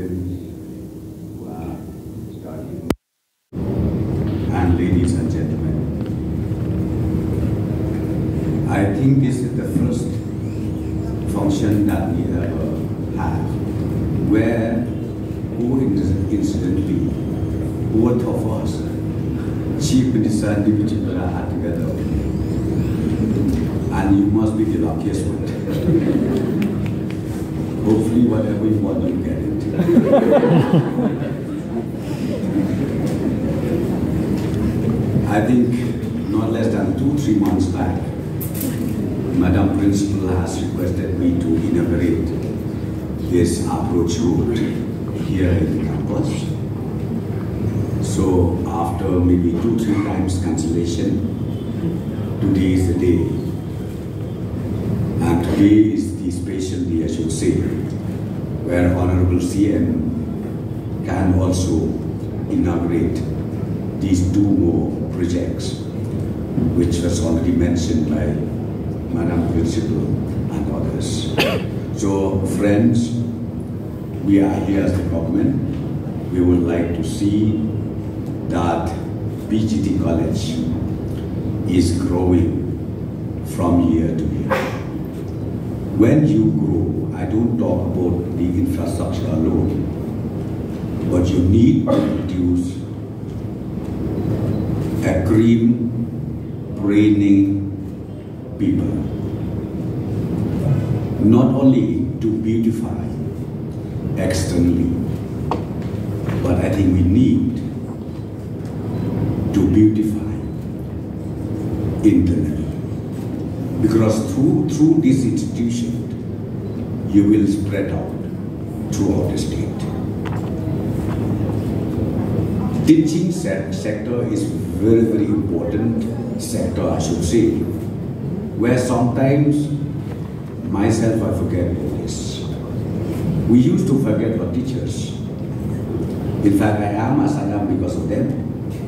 students who are studying, and ladies and gentlemen, I think this is the first function that we ever have where coincidentally both of us, Chief Minister and Deputy Minister, are together. And you must be the luckiest one. Hopefully whatever you want, you get it. I think not less than 2-3 months back, Madam Principal has requested me to inaugurate this approach road here in the campus. So after maybe 2-3 times cancellation, today is the day. And today is the special day, I should say, where Honorable CM can also inaugurate these 2 more projects, which was already mentioned by Madam Principal and others. So, friends, we are here as the government. We would like to see that PGT College is growing from year to year. When you grow, I don't talk about the infrastructure alone, but you need to produce a cream braining people, not only to beautify externally, but I think we need to beautify internally. Because through this institution, you will spread out throughout the state. Teaching sector is very, very important sector, I should say, where sometimes myself I forget all this. We used to forget our teachers. In fact, I am as I am because of them.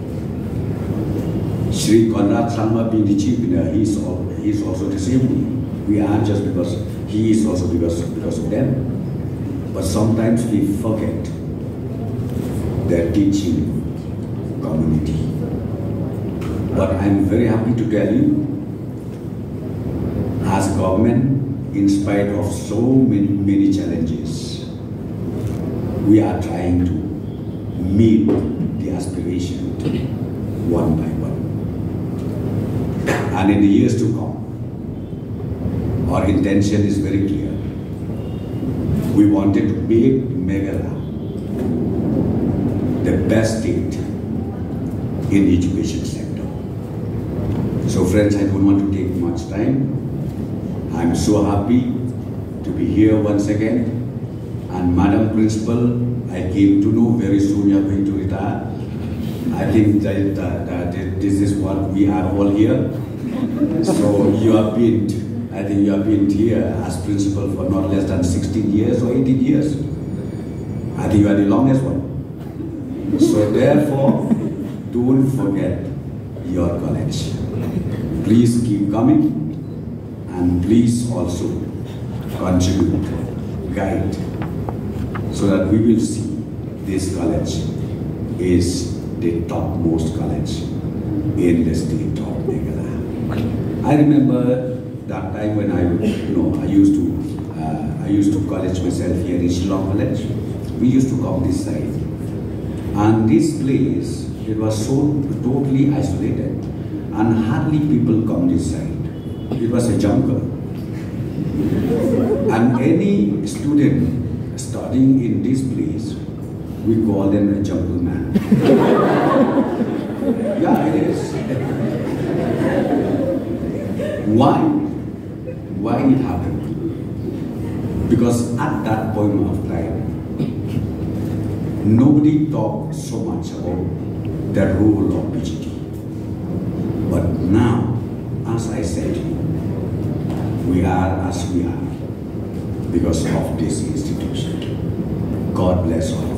Shri Conrad Sangma being the chief minister, he is also the same. We are just because he is also because of them. But sometimes we forget their teaching community. But I'm very happy to tell you, as government, in spite of so many challenges, we are trying to meet the aspiration one by one. And in the years to come, our intention is very clear. We wanted to make Meghalaya the best state in the education sector. So friends, I don't want to take much time. I'm so happy to be here once again. And Madam Principal, I came to know very soon you're going to retire. I think that this is what we are all here. So you have been, I think you have been here as principal for not less than 16 years or 18 years. I think you are the longest one. So therefore, don't forget your college. Please keep coming and please also contribute, guide, so that we will see this college is the topmost college in the state of Meghalaya. I remember that time when I used to college myself here in Shillong College. We used to come this side, and this place, it was so totally isolated, and hardly people come this side. It was a jungle, and any student studying in this place, we call them a jungle man. Yeah, it is. Why it happened? Because at that point of time, nobody talked so much about the role of PGT. But now, as I said, we are as we are because of this institution. God bless all.